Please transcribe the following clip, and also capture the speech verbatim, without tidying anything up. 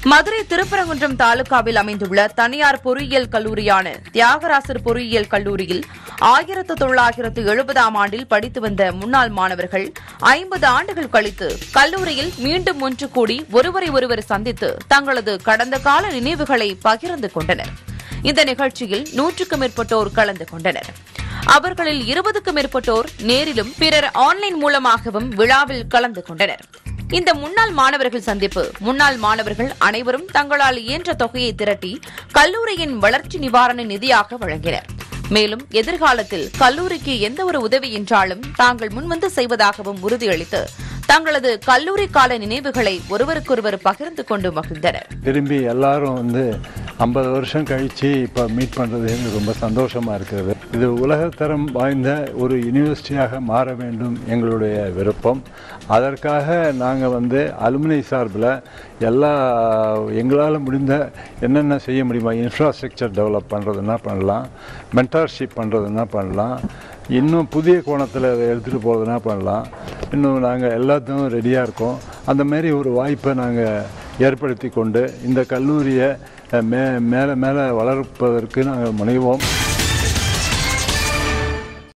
மதுரை திருப்பரங்குன்றம் தாலுகாவில் அமைந்துள்ள தனியார் பொறியியல் கல்லூரியான தியாகராசர் பொறியியல் கல்லூரியில் ஆயிரத்து தொள்ளாயிரத்து எழுபதாம் ஆண்டில் படித்து வந்த முன்னாள் மாணவர்கள் ஐம்பது ஆண்டுகள் கழித்து கல்லூரியில் மீண்டும் ஒன்று கூடி ஒருவரை ஒருவர் சந்தித்து தங்களது கடந்த கால நினைவுகளை பகிர்ந்து கொண்டனர். இந்த நிகழ்ச்சியில் நூற்றுக்கும் மேற்பட்டோர் கலந்து கொண்டனர். அவர்களில் இருபதுக்கும் மேற்பட்டோர் நேரிலும் பிறர் ஆன்லைன் மூலமாகவும் விழாவில் கலந்து கொண்டனர். இந்த முன்னாள் மாணவர்கள் சந்திப்பு முன்னாள் மாணவர்கள் அனைவரும் தங்களால் இயன்ற தொகையை திரட்டி கல்லூரியின் வளர்ச்சி நிவாரண நிதியாக வழங்கினர். மேலும் எதிர்காலத்தில் கல்லூரிக்கு எந்த ஒரு உதவி என்றாலும் தாங்கள் முன்வந்து செய்வதாகவும் உறுதியளித்து தங்களது கல்லூரி கால நினைவுகளை ஒருவருக்கொருவர் பகிர்ந்து கொண்டு மகிழ்ந்தனர். திரும்பி எல்லாரும் வந்து ஐம்பது வருஷம் கழிச்சு இப்போ மீட் பண்ணுறது ரொம்ப சந்தோஷமாக இருக்கிறது. இது உலகத்தரம் வாய்ந்த ஒரு யூனிவர்சிட்டியாக மாற வேண்டும் எங்களுடைய விருப்பம். அதற்காக நாங்கள் வந்து அலுமினை சார்பில் எல்லா எங்களால் முடிந்த என்னென்ன செய்ய முடியுமா, இன்ஃப்ராஸ்ட்ரக்சர் டெவலப் பண்ணுறதுன்னா பண்ணலாம், மென்டார்ஷிப் பண்ணுறதுன்னா பண்ணலாம், இன்னும் புதிய கோணத்தில் அதை எடுத்துகிட்டு போகிறதுனா பண்ணலாம். இன்னும் நாங்கள் எல்லாத்தையும் ரெடியாக இருக்கோம். அந்தமாரி ஒரு வாய்ப்பை நாங்கள் ஏற்படுத்தி கொண்டு இந்த கல்லூரியை மே மேலே மேலே வளர்ப்பதற்கு நாங்கள் முனைவோம்.